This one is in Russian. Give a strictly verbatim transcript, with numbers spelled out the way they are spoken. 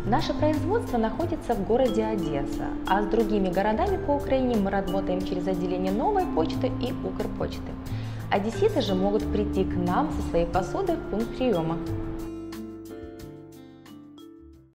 Наше производство находится в городе Одесса, а с другими городами по Украине мы работаем через отделение Новой почты и Укрпочты. Одесситы же могут прийти к нам со своей посудой в пункт приема.